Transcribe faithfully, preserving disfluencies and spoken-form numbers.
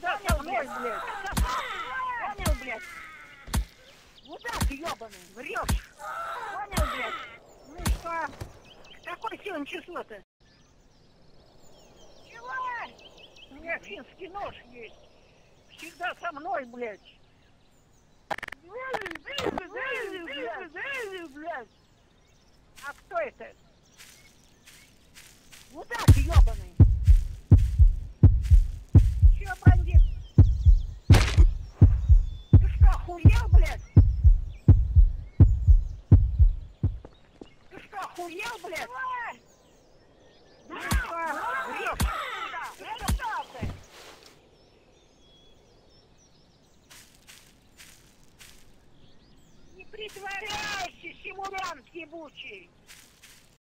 всегда со мной, блядь. Понял, блядь? Мудак ебаный, врешь. Понял, блядь? Ну и что? Какое сегодня число-то? Чего? У меня финский нож есть. Всегда со мной, блядь. Блядь. А кто это? Мудак ебаный. Че, бандит? Ты что, охуел, блядь? Ты что, охуел, блядь? Ну что, врешь? Ты что ты? Не притворяйся, симулянт ебучий!